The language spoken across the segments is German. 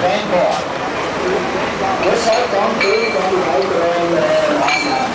trennbar. Deshalb dann die weiteren Maßnahmen.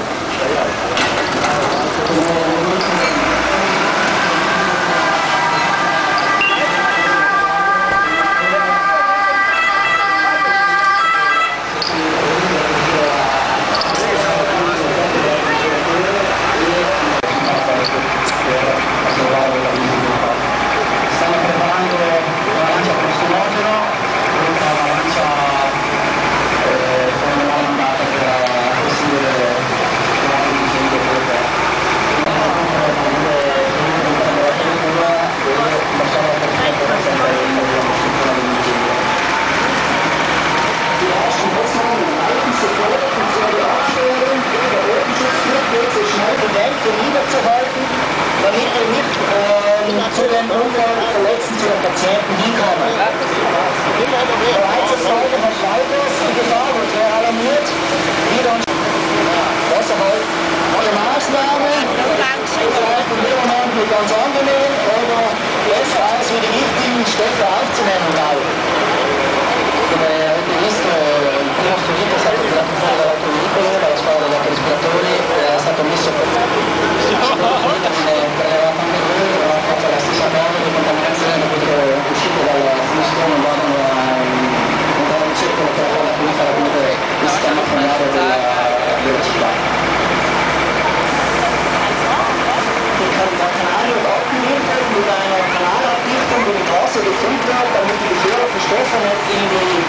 Niederzuhalten, damit wir nicht zu den Unfallverletzten, zu den Patienten hinkommen. Bereits das Leute von Schweigers in Gefahr und wer alarmiert, wieder und Wasserhalt. Alle Maßnahmen, vielleicht in dem Moment nicht ganz angenehm, aber besser als wie die richtigen Stoffe aufzunehmen. Come avete visto, il primo strumento è stato tirato fuori dall'autoveicolo, dalla squadra degli respiratori, è stato messo per prelevata anche lui, aveva fatto la stessa cosa di contaminazione dovuto uscire dalla finestrone, andavano in circolo per la prima fare comunque il sistema fondario della città. Der Kanal wird abgeliefert mit einer Kanalabdichtung, wo das Wasser gefüllt wird, damit die gefährlichen Stoffe nicht in die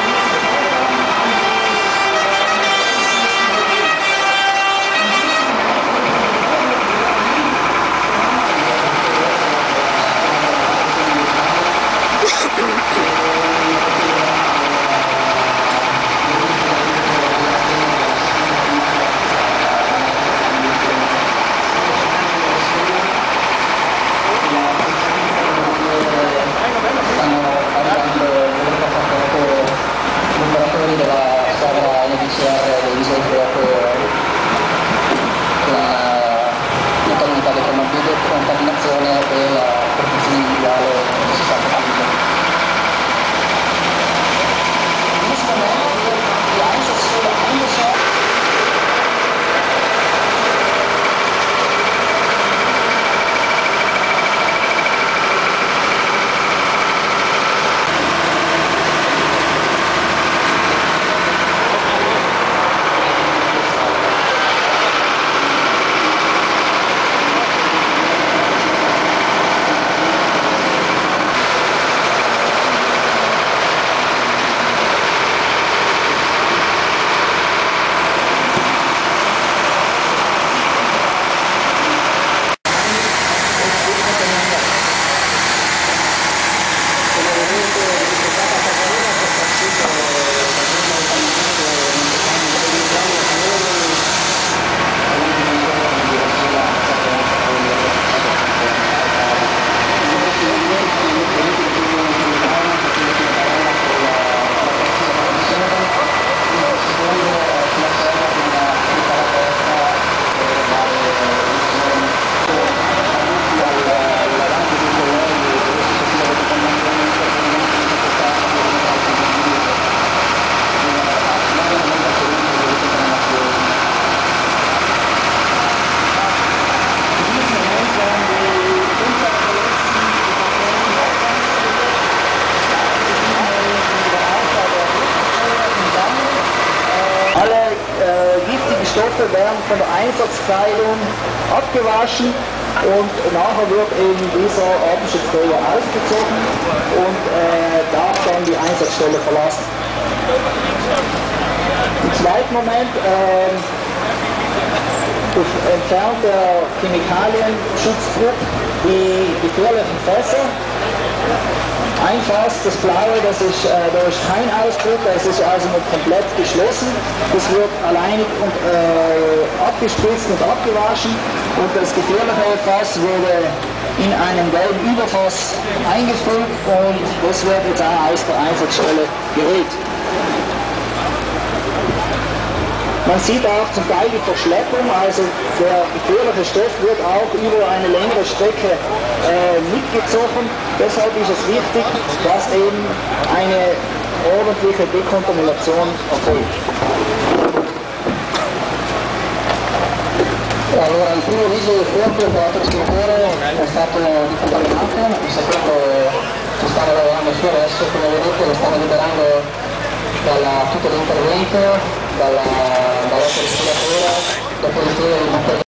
Stoffe werden von der Einsatzkleidung abgewaschen und nachher wird eben dieser Atemschutzträger ausgezogen und darf dann die Einsatzstelle verlassen. Im zweiten Moment entfernt der Chemikalienschutzdruck die gefährlichen Fässer. Ein Fass, das blaue, da ist kein Ausdruck, das ist also noch komplett geschlossen. Das wird alleinig abgespritzt und abgewaschen und das gefährliche Fass wurde in einem gelben Überfass eingefüllt und das wird jetzt auch aus der Einsatzstelle geholt. Man sieht auch zum Teil die Verschleppung, also der gefährliche Stoff wird auch über eine längere Strecke mitgezogen. Deshalb ist es wichtig, dass eben eine ordentliche Dekontamination erfolgt. Allora, il primo viso del fuoco per l'estinguere è stato decontaminato, il secondo ci stanno lavorando su adesso, come vedete lo stanno liberando da tutto l'intervento, dall'acqua respiratore, dopodiché il materiale